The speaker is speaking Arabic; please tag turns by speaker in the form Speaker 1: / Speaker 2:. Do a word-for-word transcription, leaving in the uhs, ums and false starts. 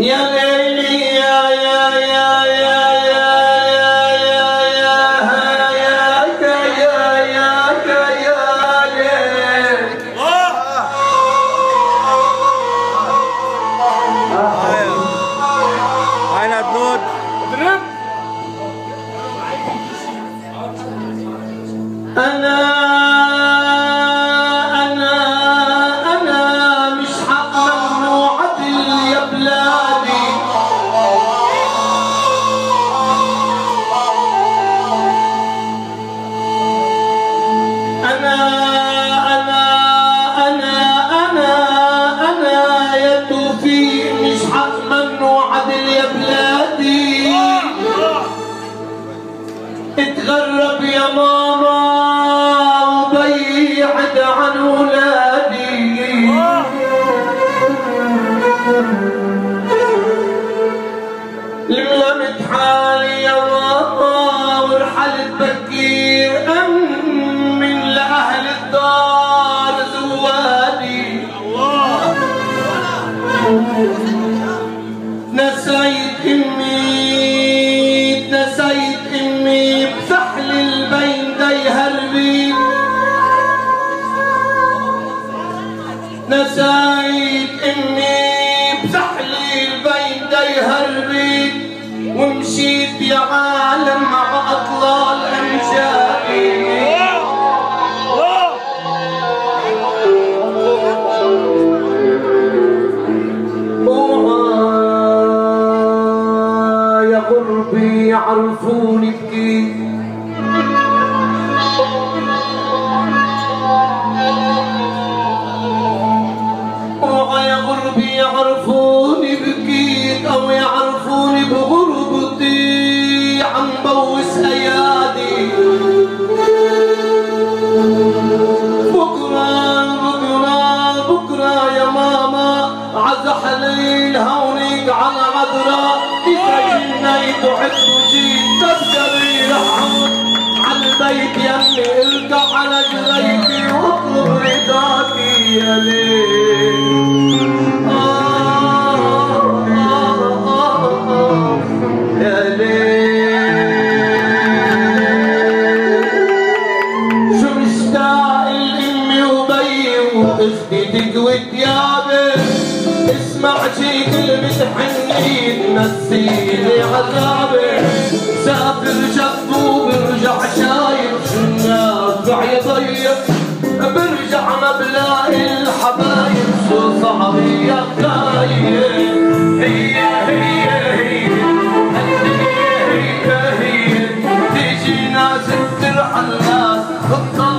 Speaker 1: يا ليلي يا يا يا يا يا يا يا يا يا يا يا يا ليل.
Speaker 2: هاي نود اضرب.
Speaker 1: أنا أنا أنا مش حق ممنوع عدل يا بلادي. أنا أنا أنا أنا أنا يا توفيق مش حق ممنوع عدل يا بلادي. اتغرب يا ماما وبيعد عن ولادي. لملمت حالي يا ماما ورحلت بكير أمن لأهل الدار زوادي. نسيت امي نسيت امي بسحل البين دي هربي. نسيت امي بسحل البين دي هربي. ومشيت يا عالم مع اطلال امجادي. قربي يعرفوني بكيف. اوعى يا غربي يعرفوني بكيف او يعرفوني بغربتي. عم بوس ايادي بكره بكره بكره يا ماما عزحلي هونيك على عذراء. إذا جنيت وعدت وجيت تبقى رحمت على البيت يمي. ارجع على جريتي واطلب رضاكي يا ليل. آه آه آه آه يا ليل. شو مشتاق لأمي وبيي وأختي تكوي ثيابي. اسمع شي كلمة حنين نسيني عذابي. سافر جنبه وبرجع شايف شو النافع يضيق. برجع ما بلاقي الحبايب شو صعب يا خايف. هي هي هي الدنيا هي هي تيجي ناس ترحل ناس.